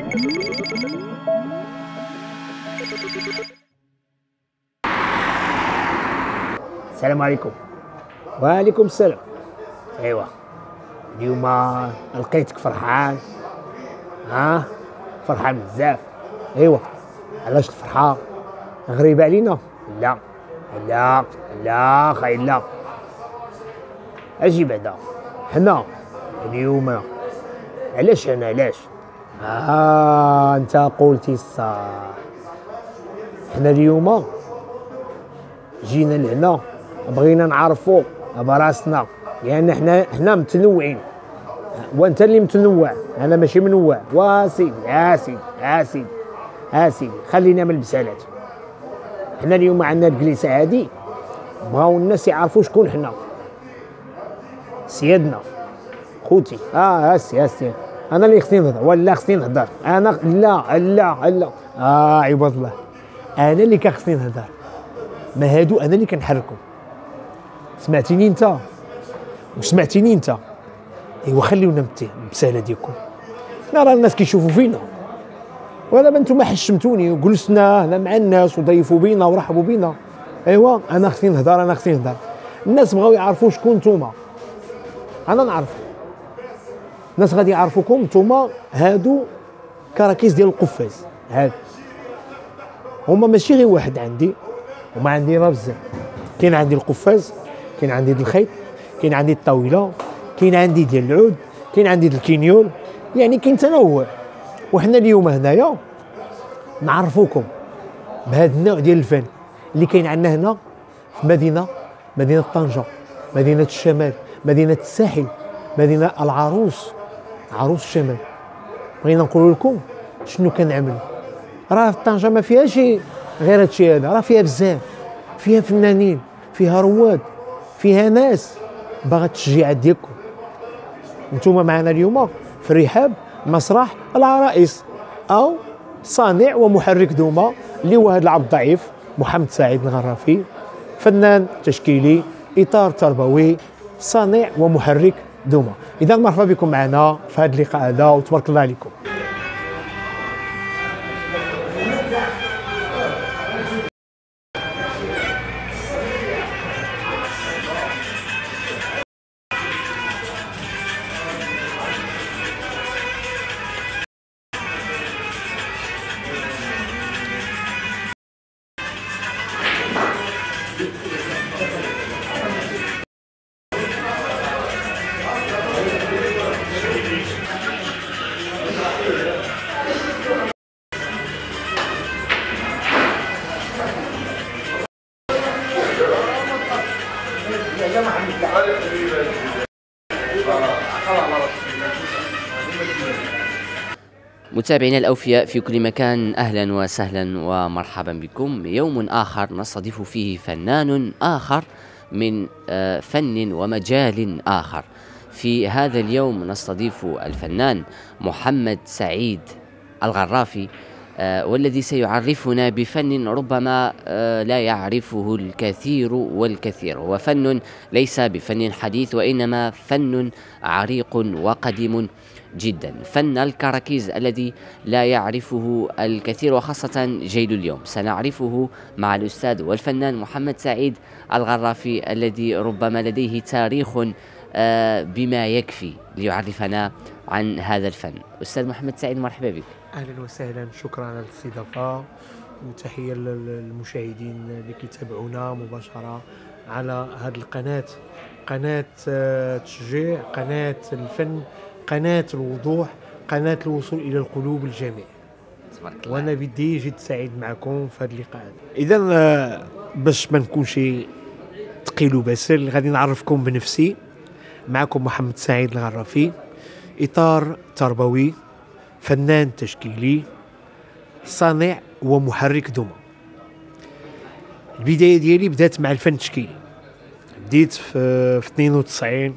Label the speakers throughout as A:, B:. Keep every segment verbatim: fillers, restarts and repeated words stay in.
A: السلام عليكم. وعليكم السلام. ايوا اليوم لقيتك فرحان، ها فرحان بزاف. ايوا علاش الفرحه غريبه علينا؟ لا لا لا خاي لا، اجي بعدا حنا اليوم. علاش انا علاش؟ اه انت قلتي الصح. حنا اليوم جينا لهنا بغينا نعرفوا براسنا، لان حنا حنا متنوعين، وانت اللي متنوع، انا ماشي منوع. واسيدي اسيدي اسيدي اسيدي خلينا من البسالات. حنا اليوم عندنا الجلسه هادي، بغاو الناس يعرفوا شكون حنا، سيادنا خوتي. اه هسي هسي انا اللي خصني نهضر ولا خصني نهضر انا؟ لا لا لا اه عباد الله، انا اللي كان نهضر، ما هادو انا اللي كنحركهم. سمعتيني انت وسمعتيني انت. ايوا خليونا بالبساله ديالكم، حنا راه الناس كيشوفوا فينا، ودابا نتوما حشمتوني وجلسنا هنا مع الناس وضيفوا بينا ورحبوا بينا. ايوا انا خصني نهضر انا خصني نهضر. الناس بغاو يعرفوا شكون نتوما، انا نعرف. الناس غادي يعرفوكم نتوما هادو كراكيز ديال القفاز. هاد هما ماشي غير واحد عندي، هما عندي راه بزاف. كاين عندي القفاز، كاين عندي ديال الخيط، كاين عندي الطاوله، كاين عندي ديال العود، كاين عندي ديال الكينيول، يعني كاين تنوع. وحنا اليوم هنايا نعرفوكم بهذا النوع ديال الفن اللي كاين عندنا هنا في مدينه مدينه طنجه، مدينه الشمال، مدينه الساحل، مدينه العروس، عروس الشمال. بغينا نقول لكم شنو كنعملوا. راه في طنجه ما فيهاش غير هادشي هذا، راه فيها بزاف، فيها فنانين، فيها رواد، فيها ناس باغا التشجيعات ديالكم. نتوما معنا اليوم في رحاب مسرح العرائس، او صانع ومحرك دوما اللي هو هذا العبد الضعيف محمد سعيد الغرافي، فنان تشكيلي، اطار تربوي، صانع ومحرك دوما. اذا مرحبا بكم معنا في هذا اللقاء هذا وتبارك الله عليكم.
B: متابعينا الأوفياء في كل مكان، أهلا وسهلا ومرحبا بكم. يوم آخر نستضيف فيه فنان آخر من فن ومجال آخر. في هذا اليوم نستضيف الفنان محمد سعيد الغرافي، والذي سيعرفنا بفن ربما لا يعرفه الكثير والكثير. هو فن ليس بفن حديث، وإنما فن عريق وقديم جدا، فن الكراكيز الذي لا يعرفه الكثير وخاصة جيل اليوم. سنعرفه مع الأستاذ والفنان محمد سعيد الغرافي، الذي ربما لديه تاريخ بما يكفي ليعرفنا عن هذا الفن. أستاذ محمد سعيد، مرحبا بك.
A: اهلا وسهلا، شكرا على الاستضافه، وتحيه للمشاهدين اللي كيتابعونا مباشره على هذه القناه، قناه تشجيع، قناه الفن، قناه الوضوح، قناه الوصول الى القلوب الجميع. وانا بدي جد سعيد معكم في هذا اللقاء. اذا باش ما نكونش ثقيل وباسل، غادي نعرفكم بنفسي. معكم محمد سعيد الغرافي، اطار تربوي، فنان تشكيلي، صانع ومحرك دوما. البدايه ديالي بدات مع الفن التشكيلي، بديت في, في اثنين وتسعين.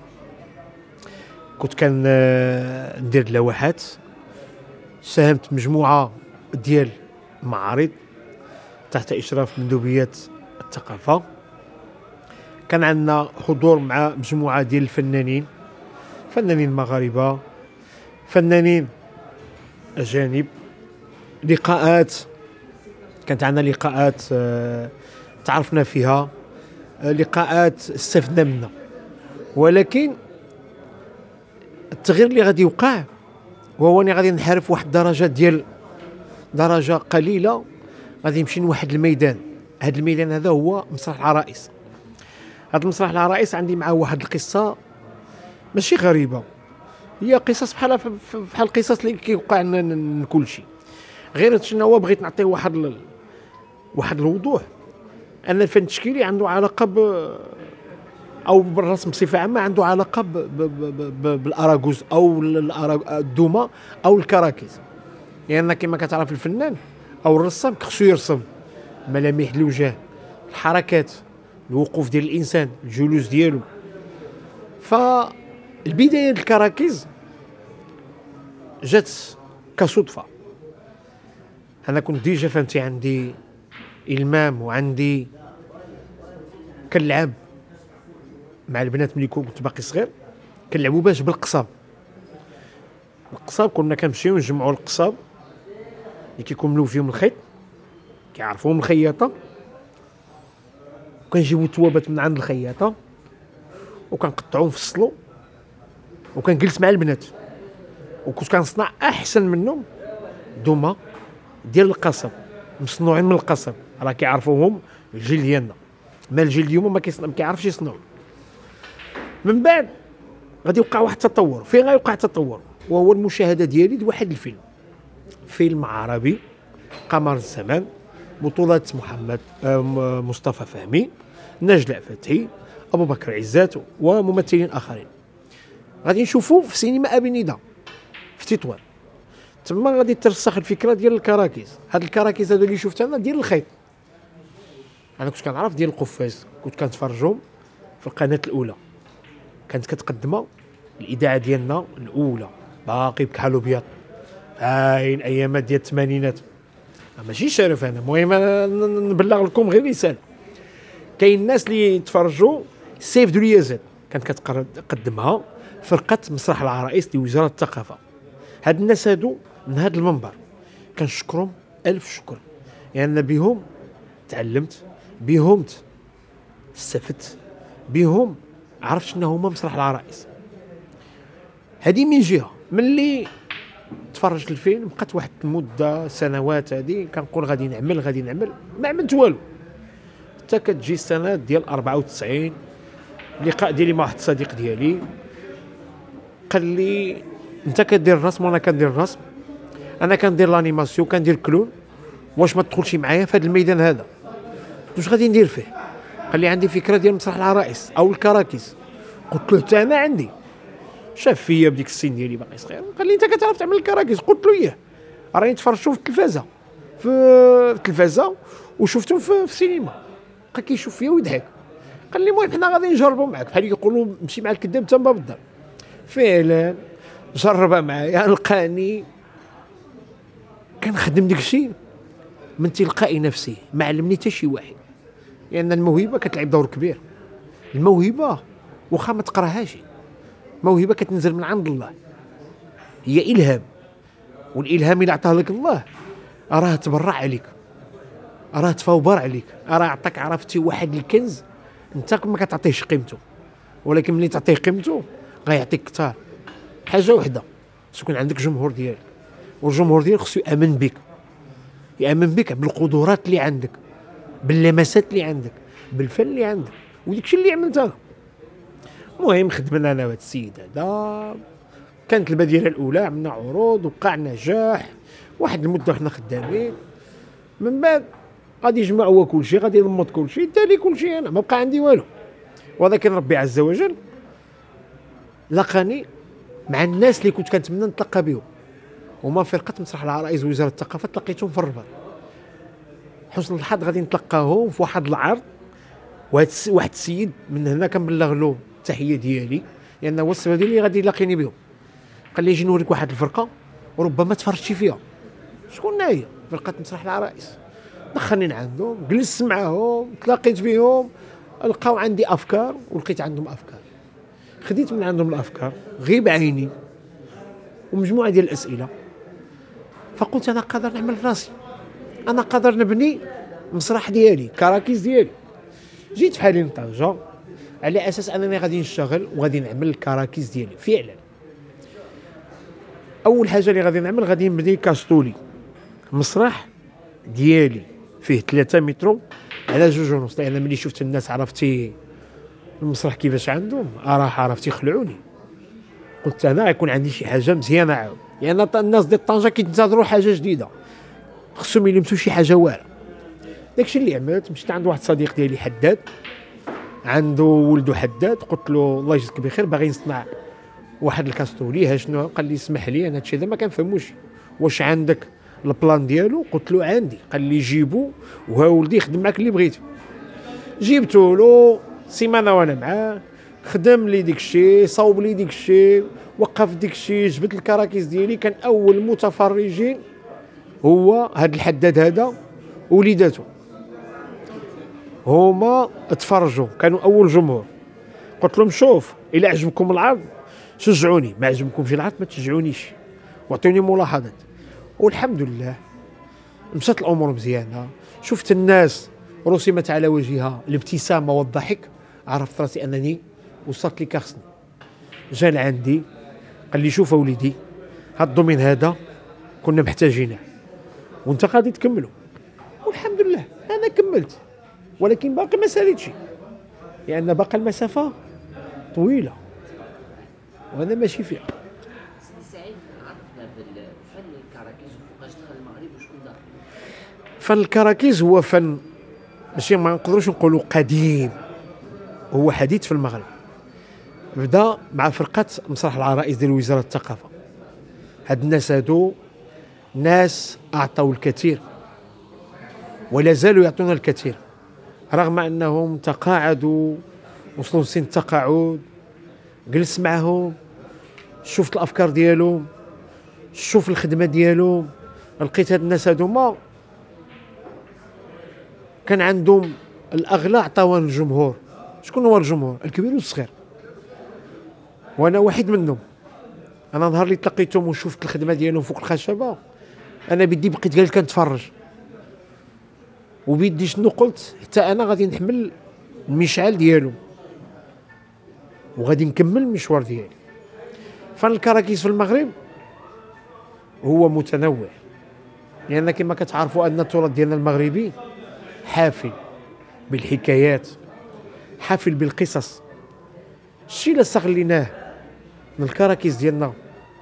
A: كنت كان ندير لوحات، ساهمت مجموعه ديال المعارض تحت اشراف مندوبيه الثقافه. كان عندنا حضور مع مجموعه ديال الفنانين، فنانين مغاربه، فنانين أجانب، لقاءات، كانت عندنا لقاءات آه، تعرفنا فيها، آه، لقاءات استفدنا منها. ولكن التغيير اللي غادي يوقع وهو اني غادي نحارب واحد الدرجه ديال درجه قليله، غادي نمشي لواحد الميدان. هذا الميدان هذا هو مسرح العرائس. هذا المسرح العرائس عندي معاه واحد القصه ماشي غريبه، هي قصص بحال بحال القصص اللي كيوقع لنا كل شيء، غير شنو هو بغيت نعطيه واحد ال... واحد الوضوح ان الفن التشكيلي عنده علاقه ب او بالرسم بصفه عامه عنده علاقه ب... ب... ب... ب... بالاراجوز او الدومه او الكراكيز. لان يعني كما كتعرف الفنان او الرسام خصو يرسم ملامح الوجه، الحركات، الوقوف ديال الانسان، الجلوس ديالو. فالبدايه الكراكيز جات كصدفه. انا كنت ديجا فهمتي عندي المام وعندي كنلعب مع البنات ملي كنت باقي صغير، كنلعبوا باش بالقصاب. القصاب كنا كنمشيو نجمعوا القصاب اللي كيكون ملوف فيهم الخيط، كيعرفوهم الخياطه، وكنجيبوا التوابات من عند الخياطه وكنقطعوهم نفصلو، وكنجلس مع البنات وكنت كنصنع احسن منهم دومه ديال القصب مصنوعين من القصب. راه كيعرفوهم الجيل ديالنا، ما الجيل اليوم ما كيصنع ما كيعرفش يصنعوا. من بعد غادي يوقع واحد التطور. فين غيوقع التطور؟ وهو المشاهده ديالي لواحد الفيلم، فيلم عربي قمر الزمان، بطولة محمد آه مصطفى فهمي، نجلاء فتحي، ابو بكر عزات وممثلين اخرين. غادي نشوفوا في سينما ابي ندى في تطوان. تما غادي ترسخ الفكره ديال الكراكيز. هاد الكراكيز هادو اللي شفت انا ديال الخيط، انا كنت كنعرف ديال القفاز، كنت كنتفرجهم في القناه الاولى، كانت كتقدمها الاذاعه ديالنا الاولى باقي بكحل وبياض، هاين ايامات ديال الثمانينات. ماشي شرف انا، المهم نبلغ لكم غير رساله. كاين الناس اللي يتفرجوا سيف دوليازات كانت كتقدمها فرقه مسرح العرائس لوزاره الثقافه. هاد الناس هادو من هاد المنبر كنشكرهم الف شكر، لان يعني بهم تعلمت، بهم استفدت، بهم عرفت شنو هما مسرح العرائس. هادي من جهه. ملي تفرجت الفيلم بقات واحد المده سنوات هادي كنقول غادي نعمل غادي نعمل ما عملت والو، حتى كتجي السنه ديال أربعة وتسعين. لقاء ديالي مع واحد الصديق ديالي قال لي انت كدير الرسم وانا كندير الرسم، انا كندير لانيماسيون كندير كلون، واش ما تدخلش معايا في هذا الميدان هذا؟ واش غادي ندير فيه؟ قال لي عندي فكره ديال مسرح العرائس او الكراكيز. قلت له حتى انا عندي. شاف فيا بديك السن ديالي باقي صغير، قال لي انت كتعرف تعمل الكراكيز؟ قلت له اياه، راني تفرجتو في التلفازه في التلفازه وشفتو في السينما. بقى كيشوف فيا ويضحك. قال لي المهم حنا غادي نجربوا معاك، بحال يقولوا مشي مع الكذاب حتى باب الدار. فعلا جربها معايا، لقاني كنخدم داك الشيء من تلقاء نفسي، ما علمني حتى شي واحد. لان يعني الموهبه كتلعب دور كبير. الموهبه واخا ما تقراهاش، موهبه كتنزل من عند الله، هي الهام. والالهام اللي عطاه لك الله راه تبرع عليك، راه تفوبر عليك، راه عطاك عرفتي واحد الكنز انت ما كتعطيهش قيمته، ولكن ملي تعطيه قيمته غيعطيك كثار. حاجه وحده، خصو يكون عندك جمهور ديالك، والجمهور ديالك خصو يامن بك، يامن بك بالقدرات اللي عندك، باللمسات اللي عندك، بالفن اللي عندك. وديك الشيء اللي عملت انا. المهم خدمنا انا وهاد السيد هذا، كانت المدينه الاولى، عملنا عروض وقع نجاح واحد المده وحنا خدامين. من بعد غادي يجمع هو كل شيء، غادي ينمط كل شيء، داري كل شيء انا، ما بقى عندي والو. ولكن ربي عز وجل لقاني مع الناس اللي كنت كنتمنى نتلاقى بهم، هما فرقه مسرح العرائس وزاره الثقافه. تلاقيتهم في الرباط، حسن الحظ غادي نتلاقاهم في واحد العرض. وهاد واحد السيد من هنا كنبلغ له التحيه ديالي، لان هو السبب اللي غادي يلاقيني بهم. قال لي اجي نوريك واحد الفرقه وربما تفرجتي فيها. شكون هي؟ فرقه مسرح العرائس. دخلني عندهم، جلست معاهم، تلاقيت بهم، لقاو عندي افكار ولقيت عندهم افكار. خديت من عندهم الافكار غيب عيني ومجموعه ديال الاسئله. فقلت انا قادر نعمل راسي، انا قادر نبني مسرح ديالي، كراكيز ديالي. جيت في حالي لطنجة على اساس انني غادي نشتغل وغادي نعمل الكراكيز ديالي. فعلا اول حاجه اللي غادي نعمل غادي نبني كاستولي، مسرح ديالي فيه ثلاثة متر على جوج ونص، لان ملي شفت الناس عرفتي المسرح كيفاش عندهم، راح عرفتي خلعوني. قلت انا غيكون عندي شي حاجه مزيانه عاود، لان يعني الناس ديال طنجه كينتظروا حاجه جديده، خصهم يلمسوا شي حاجه واعره. داكشي اللي عملت، مشيت عند واحد صديق ديالي حداد، عنده ولده حداد، قلت له الله يجزيك بخير باغي نصنع واحد الكاستولي، ها شنو؟ قال لي اسمح لي انا هادشي هذا ما كنفهموش، واش عندك البلان ديالو؟ قلت له عندي. قال لي جيبو وها ولدي خدم معاك اللي بغيتي. جبتو له سيمانه وانا معاه، خدم لي ديك الشيء، صوب لي ديك الشيء، وقف ديك الشيء، جبت الكراكيز ديالي. كان اول متفرجين هو هذا الحداد هذا وليداتو، هما تفرجوا، كانوا اول جمهور. قلت لهم شوف الى عجبكم العرض شجعوني، ما عجبكمش العرض ما تشجعونيش واعطوني ملاحظات. والحمد لله مشات الامور مزيانه، شفت الناس رسمت على وجهها الابتسامه والضحك، عرفت راسي انني وصلت لي كاخصني. جا لعندي قال لي شوف اوليدي هاد الدومين هذا كنا محتاجينه وانت غادي تكمله. والحمد لله انا كملت، ولكن باقي ما ساليتش، لان باقي المسافه طويله وانا ماشي فيها.
B: سيدي سعيد، عرفنا بالفن الكراكيز وفوقاش دخل المغرب وشكون دخل؟
A: فن الكراكيز هو فن ماشي ما نقدروش نقولوا قديم، هو حديث في المغرب. بدا مع فرقه مسرح العرائس ديال وزاره الثقافه. هاد الناس هادو ناس اعطوا الكثير ولا زالوا يعطونا الكثير، رغم انهم تقاعدوا وصلوا لسن التقاعد. جلست معهم، شفت الافكار ديالهم، شوف الخدمه ديالهم، لقيت هاد الناس هادوما كان عندهم الاغلى عطاوها الجمهور. شكون هو الجمهور؟ الكبير والصغير، وانا واحد منهم. انا نهار اللي تلقيتهم وشفت الخدمه ديالهم فوق الخشبه، انا بدي بقيت قال كنتفرج، وبيدي شنو قلت؟ حتى انا غادي نحمل المشعل ديالهم وغادي نكمل المشوار ديالي. فن الكراكيز في المغرب هو متنوع، لان كما كتعرفوا ان التراث ديالنا المغربي حافل بالحكايات، حافل بالقصص. الشيء اللي استغليناه من الكراكيز ديالنا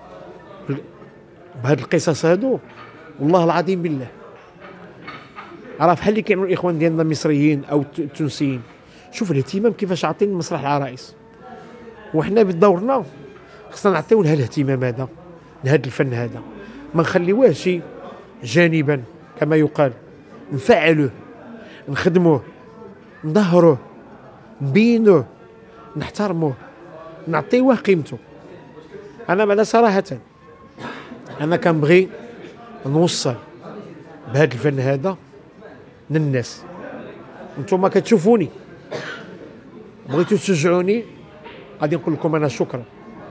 A: بهاد القصص هادو، والله العظيم بالله راه بحال اللي كيعملوا الاخوان ديالنا المصريين او التونسيين. شوف الاهتمام كيفاش عاطين مسرح العرائس، وحنا بدورنا خصنا نعطيو لها الاهتمام هذا لهذا الفن هذا، ما نخليوهش جانبا كما يقال، نفعلوه، نخدموه، نظهروه، نبينوه، نحترموه، نعطيوه قيمته. انا معنا صراحه انا كنبغي نوصل بهذا الفن هذا للناس. انتم كتشوفوني بغيتو تشجعوني، غادي نقول لكم انا شكرا،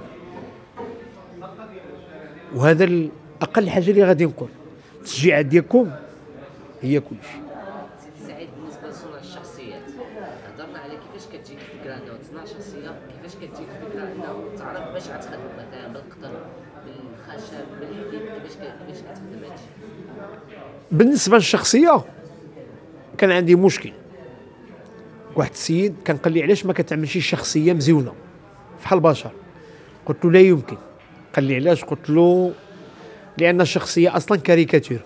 A: وهذا اقل حاجه اللي غادي نقول. التشجيعات ديالكم هي كل شيء.
B: سيدي سعيد، بالنسبه لصنع الشخصيات، هضرنا على كيفاش كتجيك الفكره انه تصنع شخصيه، كيفاش كتجيك الفكره انه تعرف باش غتخدم مثلا بالقطن بالخشب بالحديد، كيفاش كيفاش كتخدم هادشي؟
A: بالنسبه للشخصيه كان عندي مشكل. واحد السيد كان قال لي علاش ما كتعملش شخصيه مزيونه بحال البشر؟ قلت له لا يمكن. قال لي علاش؟ قلت له لان الشخصيه اصلا كاريكاتير،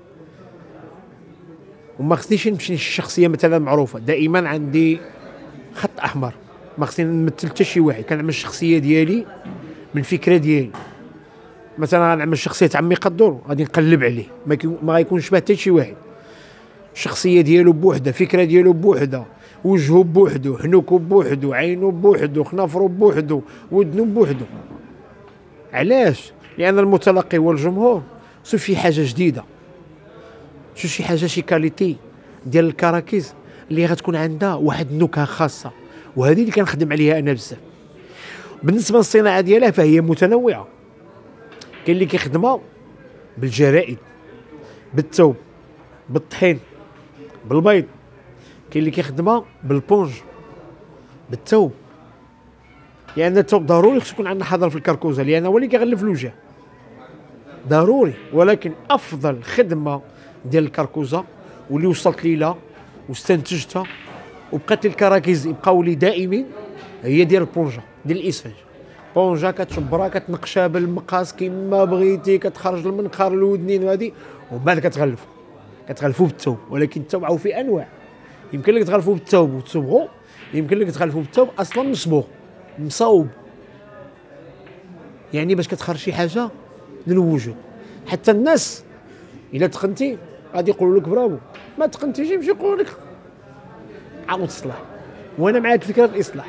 A: وما خصنيش نمشي للشخصيه مثلا معروفه. دائما عندي خط احمر، ما خصني نمثل حتى شي واحد. كنعمل الشخصيه ديالي من الفكره ديالي. مثلا غنعمل شخصيه عمي قدور، غادي نقلب عليه، ما, ما غيكونش شبه حتى شي واحد. الشخصيه ديالو بوحده، فكره ديالو بوحده، وجهه بوحدو، حنوكو بوحدو، عينو بوحدو، خنافرو بوحدو، ودنو بوحدو. علاش؟ لان المتلقي والجمهور شوف شي حاجه جديده، شوف شي حاجه، شي كاليتي ديال الكراكيز اللي غتكون عندها واحد النكهه خاصه، وهذه اللي كنخدم عليها انا بزاف. بالنسبه للصناعه ديالها فهي متنوعه، كاين اللي كيخدمها بالجرائد، بالثوب، بالطحين، بالبيض. كاين اللي كيخدمها بالبونج، بالثوب. لان الثوب ضروري خص يكون عندنا حذر في الكركوزه، لان هو اللي كيغلف الوجه ضروري. ولكن افضل خدمه ديال الكركوزه واللي وصلت ليها واستنتجتها وبقات لي الكراكيز يبقاو لي دائمين هي ديال البونجا، ديال الاسفنج. بونجا كتشبرها كتنقشها بالمقاس كيما بغيتي، كتخرج المنخر الودنين وهذه، ومن بعد كتغلفو كتغلفو بالثوب. ولكن الثوب عاو فيه انواع، يمكن لك تغلفو بالثوب وتصبغو، يمكن لك تغلفو بالثوب اصلا مصبوغ مصوب، يعني باش كتخرج شي حاجه للوجود. حتى الناس الا تقنتي غادي يقولوا لك برافو، ما تقنتيش يمشي يقولوا لك عاود تصلح. وانا معاك في فكره الاصلاح.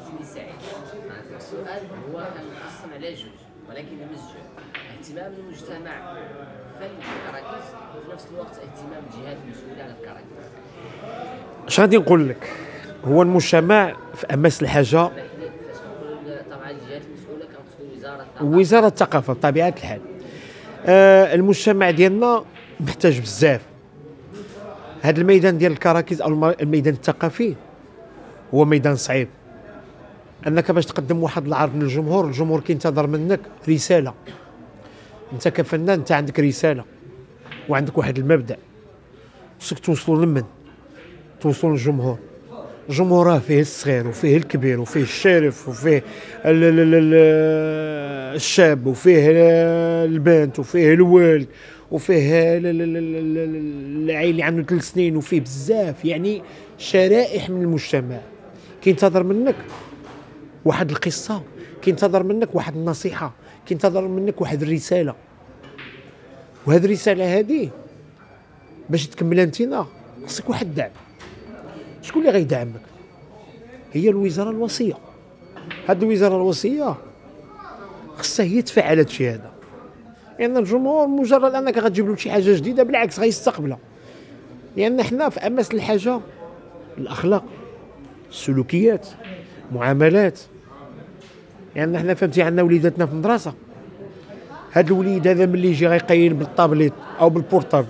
B: السؤال هو كنقسم على جوج ولكن يمزج اهتمام المجتمع فن الكراكيز وفي نفس الوقت اهتمام الجهات المسؤوله على الكراكيز.
A: اش غادي نقول لك، هو المجتمع في امس الحاجه.
B: فاش كنقول طبعا الجهات المسؤوله كنقصدوا وزاره الثقافه.
A: وزاره الثقافه بطبيعه الحال. آه المجتمع ديالنا محتاج بزاف. هذا الميدان ديال الكراكيز او الميدان الثقافي هو ميدان صعيب، انك باش تقدم واحد العرض للجمهور، الجمهور كينتظر منك رساله. انت كفنان انت عندك رساله وعندك واحد المبدا، خصك توصلوا لمن توصلوا للجمهور. الجمهور راه فيه الصغير وفيه الكبير وفيه الشارف وفيه ال ال ال الشاب وفيه البنت وفيه الولد وفيه العيل اللي عنده ثلاث سنين وفيه بزاف، يعني شرائح من المجتمع. كينتظر منك واحد القصه، كينتظر منك واحد النصيحه، كينتظر منك واحد الرساله. وهذه الرساله هذه باش تكملها انتنا خصك واحد الدعم. شكون اللي غيدعمك؟ هي الوزاره الوصيه. هذه الوزاره الوصيه خصها هي تفعل هذا الشيء هذا. لان يعني الجمهور مجرد انك غتجيب له شي حاجه جديده بالعكس غيستقبلها، لان يعني حنا في امس الحاجه الاخلاق، السلوكيات، معاملات. يعني حنا فهمتي عندنا وليداتنا في المدرسه، هذا الوليد هذا ملي يجي غيقيل بالطابليت او بالبورطابل،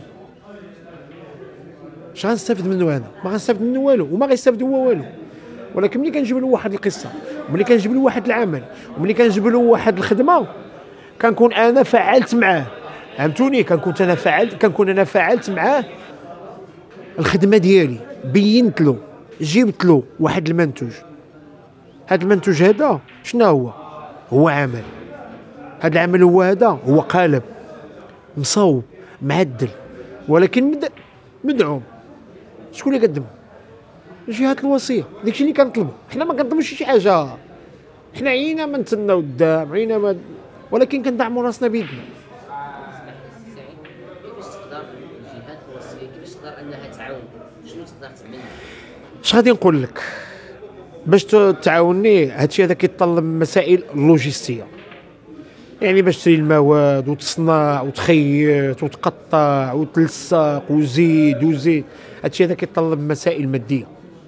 A: اش غنستافد منه انا؟ ما غنستافد منه والو وما غيستافد هو والو. ولكن ملي كنجيب له واحد القصه، وملي كنجيب له واحد العمل، وملي كنجيب له واحد الخدمه، كنكون انا فعلت معاه. فهمتوني؟ كنكون انا فعلت كنكون انا فعلت معاه الخدمه ديالي، بينت له، جبت له واحد المنتوج. هذا المنتوج هذا شنو هو؟ هو عمل. هذا العمل هو هذا هو قالب مصوب معدل، ولكن مد... مدعوم. شكون اللي قدم؟ الجهات الوصيه. داكشي اللي كنطلبوا حنا، ما كنطلبوش شي حاجه. حنا عينا ما نتسناو قدام، عينا ما، ولكن كندعموا راسنا بيدنا.
B: كيفاش تقدر الجهات الوصيه كيفاش تقدر انها تعاون؟ شنو تقدر تعمل؟
A: اش غادي نقول لك باش تعاوني؟ هادشي هذا كيتطلب مسائل لوجستيه، يعني باش تشري المواد وتصنع وتخيط وتقطع وتلصق وزيد وزيد، هادشي هذا كيتطلب مسائل ماديه.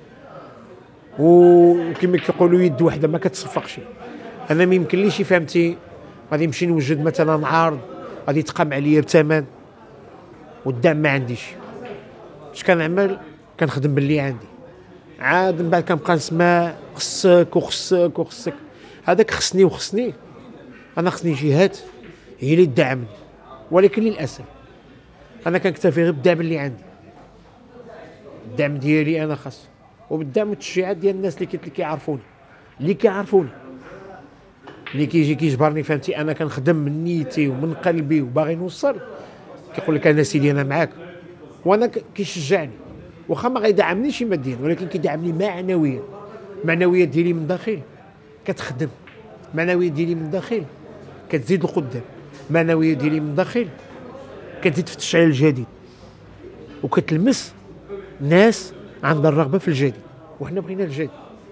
A: وكما كيقولوا يد وحده ما كتصفقش. انا ما يمكنليش فهمتي غادي نمشي نوجد مثلا عرض غادي يتقام عليا بثمن والدعم ما عنديش. اش كنعمل؟ كنخدم باللي عندي، عاد من بعد كنبقى نسمع خصك وخصك وخصك. هذاك خصني وخصني انا، خصني جهات هي اللي تدعمني، ولكن للاسف انا كنكتفي غير بالدعم اللي عندي. الدعم ديالي انا خاص، وبالدعم والتشجيعات ديال الناس اللي اللي كيعرفوني اللي كيعرفوني اللي كيجي كيجبرني. فهمتي؟ انا كنخدم من نيتي ومن قلبي وباغي نوصل، كيقول لك انا سيدي انا معاك، وانا كيشجعني. واخا ما غيدعمنيش ماديا ولكن كيدعمني معنويا. المعنويات ديالي من الداخل كتخدم، المعنويات ديالي من الداخل كتزيد لقدام، المعنويات ديالي من الداخل كتزيد في التشعيل الجديد، وكتلمس ناس عندها الرغبه في الجديد، وحنا بغينا الجديد.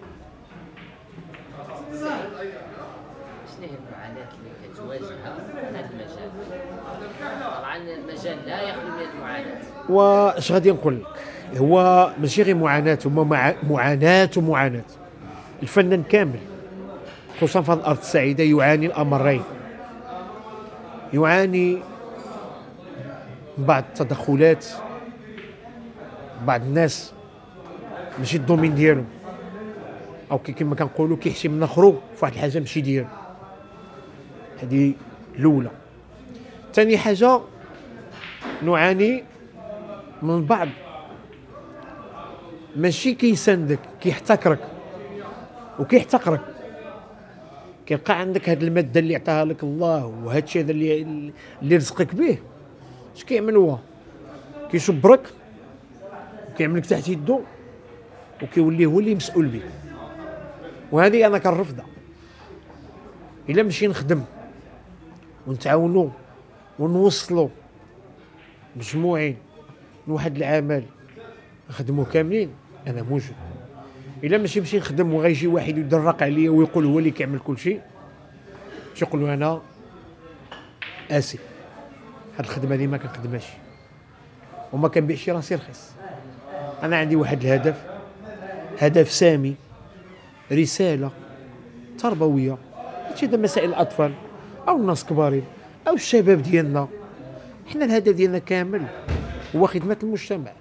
B: شنو هي المعاناه اللي كتواجهها في هذا المجال؟ طبعا المجال لا يخلو من المعاناه.
A: واش غادي نقول لك؟ هو ماشي غير معاناه، هما مع... معاناه ومعاناه. الفنان كامل خصوصا في الارض السعيده يعاني الامرين. يعاني بعض التدخلات، بعض الناس ماشي الدومين ديالهم، او كما كنقولوا كيحشي من اخرو في واحد الحاجه ماشي ديالو. هذه الاولى. ثاني حاجه نعاني من بعض ماشي كيساندك، كيحتكرك وكيحتقرك. كيبقى عندك هاد الماده اللي عطاها لك الله وهذا الشيء هذا اللي اللي رزقك به، اش كيعمل هو؟ كيشبرك وكيعملك تحت يدو وكيولي هو اللي مسؤول بك. وهذه انا كنرفضها. الا مشي نخدم ونتعاونوا ونوصلوا مجموعين لواحد العمل نخدموه كاملين، انا موجود. الا ماشي نمشي نخدم وغيجي واحد يدرق عليا ويقول هو اللي كيعمل كل شيء، تيقول له انا اسف، هاد الخدمه هذه ما كنخدمهاش وما كنبيعش راسي رخيص. انا عندي واحد الهدف، هدف سامي، رساله تربويه، هادشي هذا مسائل الاطفال او الناس كبارين او الشباب ديالنا. حنا الهدف ديالنا كامل هو خدمه المجتمع.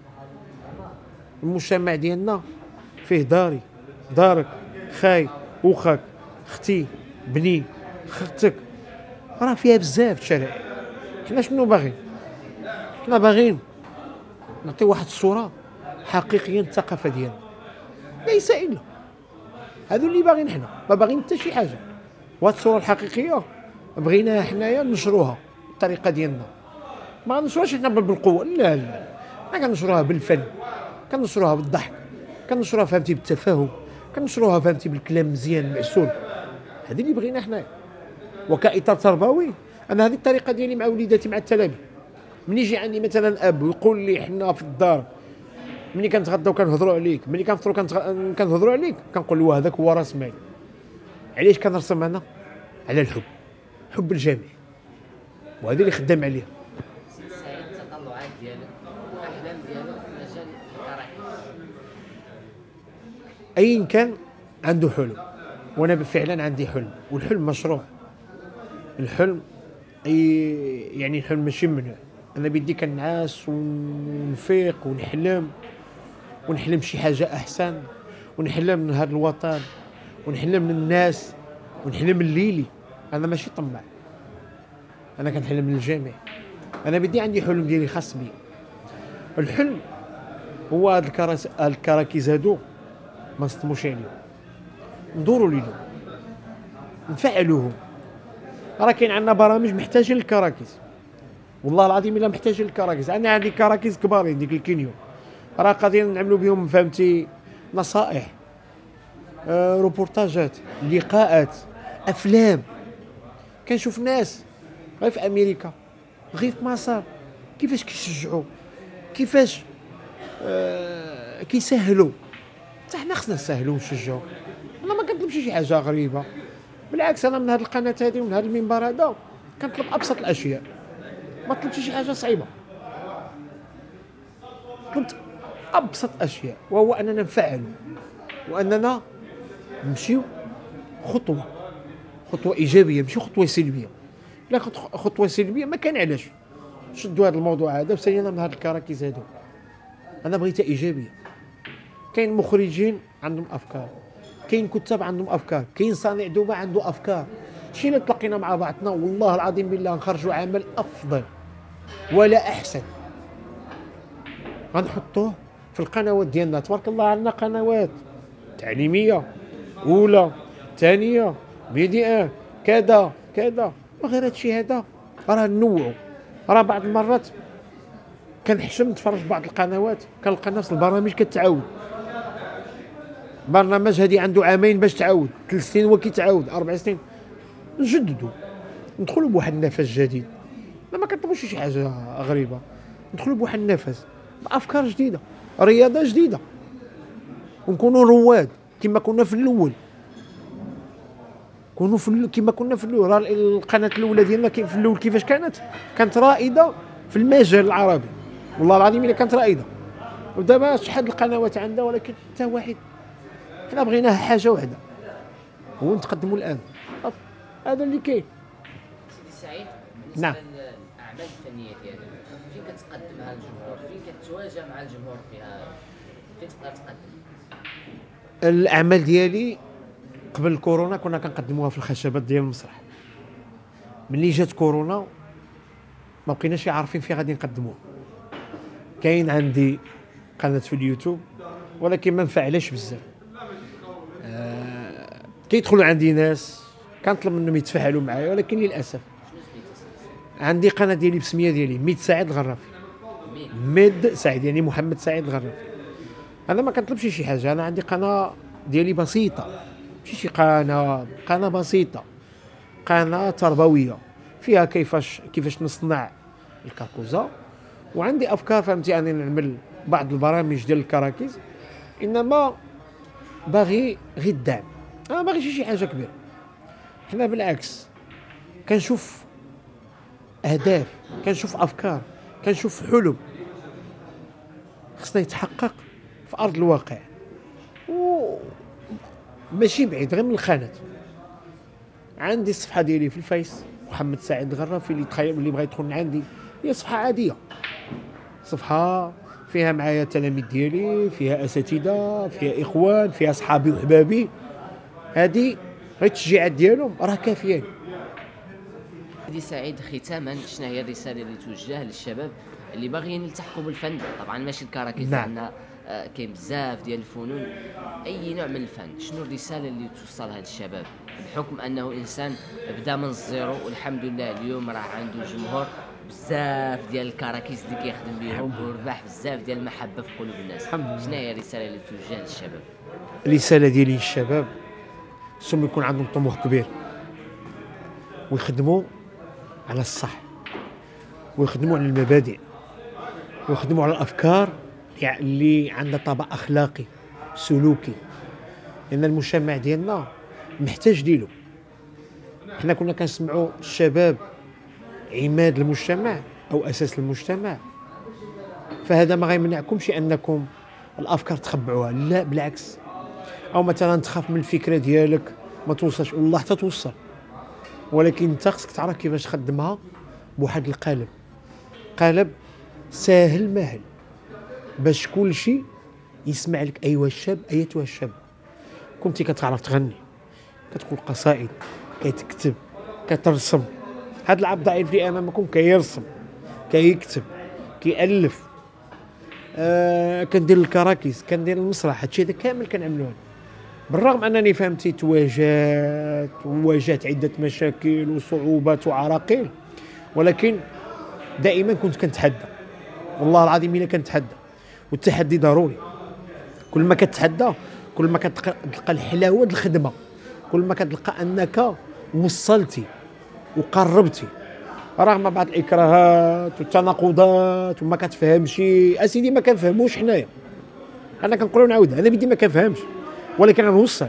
A: المجتمع ديالنا فيه داري، دارك، خاي، وخاك، اختي، بني، خختك، راه فيها بزاف الشرائع. حنا شنو باغيين؟ حنا باغيين نعطي واحد الصوره حقيقيه للثقافه ديالنا، ليس الا هذو اللي باغيين. حنا ما باغيين حتى شي حاجه، وهاد الصوره الحقيقيه بغيناها حنايا نشروها بالطريقه ديالنا. ما غنشروهاش حنا بالقوه، لا لا، حنا كنشروها بالفن، كنشروها بالضحك، كنشروها فهمتي بالتفاهم، كنشروها فهمتي بالكلام مزيان المعسول. هذه اللي بغينا حنايا. وكاطار تربوي، انا هذه الطريقه ديالي مع وليداتي، مع التلاميذ. من يجي عندي مثلا اب ويقول لي حنا في الدار ملي كنتغداو كنهضروا عليك، ملي كنفطروا كنهضروا عليك، كنقول له هذاك هو راس مالي. علاش كنرسم انا؟ على الحب، حب الجميع، وهذه اللي خدام عليها.
B: التطلعات ديالك والاحلام ديالك في مجال الكراكيز؟
A: ايا كان عنده حلم، وانا فعلا عندي حلم، والحلم مشروع. الحلم اي يعني الحلم ماشي ممنوع. انا بدي كنعاس ونفيق ونحلم، ونحلم شي حاجه احسن، ونحلم من هذا الوطن، ونحلم من الناس، ونحلم الليلي. انا ماشي طماع، انا كنحلم للجميع. انا بدي عندي حلم ديالي خاص بي. الحلم هو هاد الكراس الكراكيز هادو ما نصطموش عليهم، ندوروا ليهم، نفعلوهم. راه كاين عندنا برامج محتاجين للكراكيز، والله العظيم الا محتاجين للكراكيز. انا عندي كراكيز كبارين ديك الكينيو، راه قادرين نعملوا بهم فهمتي نصائح، آه، روبورتاجات، لقاءات، افلام. كنشوف ناس غير في امريكا، غير في مصر، كيفاش كيشجعوا، كيفاش آه كيسهلوا. حتى حنا خصنا نسهلوا ونشجعوا. انا ما كنطلبش شي حاجه غريبه، بالعكس انا من هذه القناه هذه ومن هذا المنبر هذا كنطلب ابسط الاشياء، ما طلبتش شي حاجه صعيبه، طلبت ابسط اشياء، وهو اننا نفعلوا، واننا نمشيو خطوه خطوه ايجابيه ماشي خطوه سلبيه. لا كنت خطوه سلبيه ما كان علاش شدوا هذا الموضوع هذا وسالينا من هذا الكراكيز هذو. انا بغيتها ايجابيه. كاين مخرجين عندهم افكار، كاين كتاب عندهم افكار، كاين صانع دوبه عنده افكار. شي اللي تلاقينا مع بعضنا والله العظيم بالله نخرجوا عمل افضل ولا احسن. غنحطوه في القنوات ديالنا. تبارك الله عندنا قنوات تعليميه، اولى، ثانيه، ميديان، كذا كذا. وغير هادشي هذا راه نوعوا. راه بعض المرات كنحشم نتفرج في بعض القنوات كنلقى نفس البرامج كتعاود. برنامج هادي عنده عامين باش تعاود، ثلاث سنين هو كيتعاود، اربع سنين. نجددوا، ندخلوا بواحد النفس جديد. ما كنطلبوش شي حاجه غريبه، ندخلوا بواحد النفس بافكار جديده، رياضه جديده، ونكونوا رواد كما كنا في الاول. كونوا في كما كنا في الاول. راه القناه الاولى ديالنا في الاول كيفاش كانت؟ كانت رائده في المجال العربي، والله العظيم الا كانت رائده. ودابا شحال القنوات عندها ولكن حتى واحد. حنا بغيناها حاجه واحده، هو نتقدموا الان. هذا اللي كاين.
B: سيدي سعيد،
A: نعم.
B: بالنسبه للاعمال الفنيه ديالك فين تقدمها للجمهور؟ فين كتواجه مع الجمهور فيها؟ فين تقدر تقدم؟
A: الاعمال ديالي قبل الكورونا كنا كنقدموها في الخشبات ديال المسرح. ملي جات كورونا ما بقيناش عارفين فين غادي نقدموها. كاين عندي قناه في اليوتيوب ولكن ما نفعلش بزاف. آه كيدخلوا عندي ناس كنطلب منهم يتفاعلوا معايا ولكن للاسف عندي قناه ديالي بسميه ديالي ميد سعيد الغرافي. ميد سعيد يعني محمد سعيد الغرافي. انا ما كنطلبش شي حاجه، انا عندي قناه ديالي بسيطه، ماشي شي قناه قناه بسيطه، قناه تربويه فيها كيفاش كيفاش نصنع الكاكوزا، وعندي افكار فهمتي اني نعمل بعض البرامج ديال الكراكيز، انما باغي غير الدعم. انا باغي شي حاجه كبيره. حنا بالعكس كنشوف اهداف، كنشوف افكار، كنشوف حلم خصنا يتحقق في ارض الواقع، و ماشي بعيد غير من الخانات. عندي الصفحه ديالي في الفيس محمد سعيد الغرافي، اللي تخيل اللي بغى يدخل عندي هي صفحه عاديه، صفحه فيها معايا التلاميذ ديالي، فيها اساتذه، فيها اخوان، فيها صحابي وحبابي. هذه غير التشجيعات ديالهم راه كافيه.
B: سيدي سعيد، ختاما شنو هي الرساله اللي توجه للشباب اللي باغيين يلتحقوا بالفن؟ طبعا ماشي الكراكيز،
A: نعم.
B: لان آه، كاين بزاف ديال الفنون، اي نوع من الفن. شنو الرساله اللي توصلها للشباب بحكم انه انسان بدا من الزيرو والحمد لله اليوم راه عنده جمهور بزاف ديال الكراكيز اللي كيخدم بهم وربح بزاف ديال المحبه في قلوب الناس؟
A: الحمد لله.
B: شنو هي الرساله اللي توجه للشباب؟
A: الرساله ديالي للشباب سم يكون عندهم طموح كبير ويخدموا على الصح ويخدموا على المبادئ ويخدموا على الافكار اللي عندها طابع اخلاقي سلوكي، لان المجتمع ديالنا محتاج ديالو. حنا كنا كنسمعوا الشباب عماد المجتمع او اساس المجتمع، فهذا ما غيمنعكمش انكم الافكار تخبعوها، لا بالعكس. او مثلا تخاف من الفكره ديالك ما توصلش، والله حتى توصل، ولكن انت خصك تعرف كيفاش تخدمها بواحد القالب، قالب ساهل ماهل، باش كل شيء يسمع لك. ايها الشاب ايتها الشاب، كنتي كتعرف تغني، كتقول قصائد، كتكتب، كترسم. هذا العبد الضعيف اللي امامكم كيرسم، كيكتب، كيالف، آه كندير الكراكيز، كندير المسرح، هادشي هذا كامل كنعملوه. بالرغم انني فهمتي تواجهت وواجهت عده مشاكل وصعوبات وعراقيل، ولكن دائما كنت كنتحدى، والله العظيم الا كنتحدى، والتحدي ضروري. كل ما كتحدى كل ما كتلقى الحلاوه د الخدمه، كل ما كتلقى انك وصلتي وقربتي رغم بعض الاكراهات والتناقضات وما كتفهمش. اسيدي ما كنفهموش حنايا، انا كنقولوا نعاود، انا بدي ما كنفهمش ولكن غنوصل.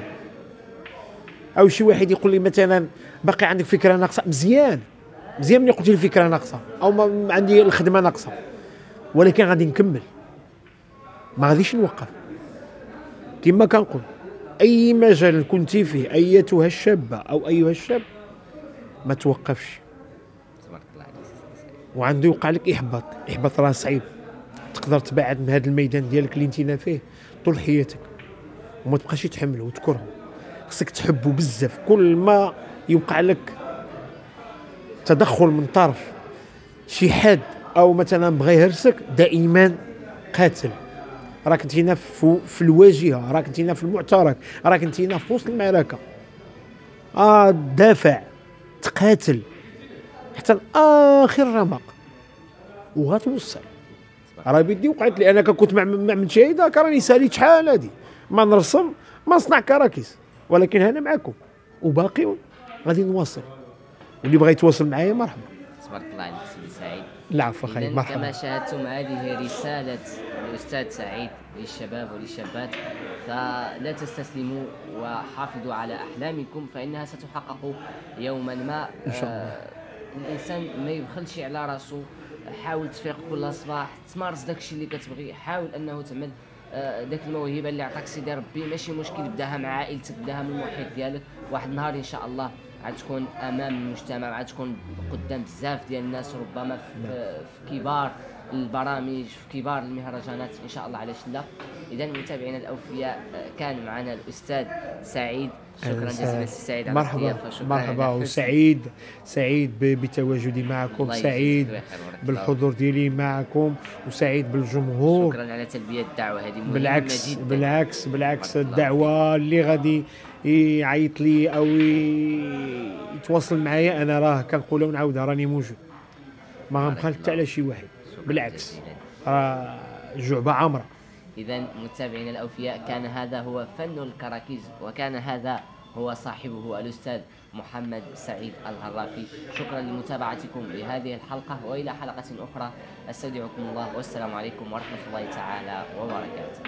A: او شي واحد يقول لي مثلا باقي عندك فكره ناقصه، مزيان مزيان ملي قلت لي الفكره ناقصه او ما عندي الخدمه ناقصه، ولكن غادي نكمل، ما غاديش نوقف. كما كنقول اي مجال كنتي فيه ايتها الشابه او ايها الشاب ما توقفش.
B: تبارك الله عليك.
A: وعنده يوقع لك احباط، احباط راه صعيب، تقدر تبعد من هذا الميدان ديالك اللي انتينا فيه طول حياتك وما تبقاش تحمله وتكرهه. خصك تحبه بزاف. كل ما يوقع لك تدخل من طرف شي حد او مثلا بغى يهرسك، دائما قاتل. راك انتينا في, في الواجهه، راك انتينا في المعترك، راك انتينا في وسط المعركه. اه دافع، تقاتل حتى لاخر رمق وغتوصل. راه بدي وقعت لي انا كنت مع مع من شهيده، راني ساليت شحال هادي ما نرسم ما نصنع كراكيز، ولكن انا معكم وباقي غادي نواصل، واللي بغى يتواصل معايا مرحبا.
B: تبارك الله عليك سيدي سعيد.
A: العفو اخي،
B: إذن
A: مرحبا.
B: كما شاهدتم هذه رسالة الأستاذ سعيد للشباب وللشابات، فلا تستسلموا وحافظوا على أحلامكم فإنها ستحقق يوما ما.
A: إن شاء الله.
B: آه الإنسان ما يبخلش على راسه، حاول تفيق كل صباح، تمارس داك الشيء اللي كتبغي، حاول أنه تعمل آه داك الموهبة اللي عطاك سيدي ربي. ماشي مشكل، بداها مع عائلتك، بداها من المحيط ديالك. واحد النهار إن شاء الله عاد تكون امام المجتمع، عاد تكون قدام بزاف ديال الناس، ربما في, في كبار البرامج، في كبار المهرجانات ان شاء الله، علاش لا. اذا متابعينا الاوفياء كان معنا الاستاذ سعيد. شكرا جزيلا سي سعيد على
A: مرحبا
B: الضيافه.
A: مرحبا وسعيد سعيد بتواجدي معكم، سعيد بالحضور ديالي معكم، وسعيد بالجمهور.
B: شكرا على تلبيه الدعوه هذه مهمه
A: بالعكس
B: جدا.
A: بالعكس بالعكس الدعوه اللي غادي يعيط لي او يتواصل معايا انا راه كنقولها ونعاودها راني موجود، ما غنبخل حتى على شي واحد، بالعكس راه الجعبه عامره.
B: إذا متابعينا الأوفياء، كان هذا هو فن الكراكيز، وكان هذا هو صاحبه الأستاذ محمد سعيد الهرافي. شكرا لمتابعتكم لهذه الحلقة، وإلى حلقة أخرى أستودعكم الله، والسلام عليكم ورحمة الله تعالى وبركاته.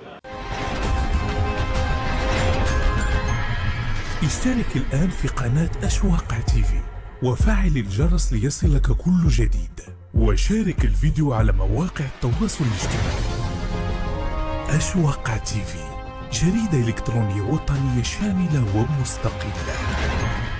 C: اشترك الآن في قناة أشواق تيفي وفعل الجرس ليصلك كل جديد، وشارك الفيديو على مواقع التواصل الاجتماعي. أشواق تيفي، جريدة إلكترونية وطنية شاملة ومستقلة.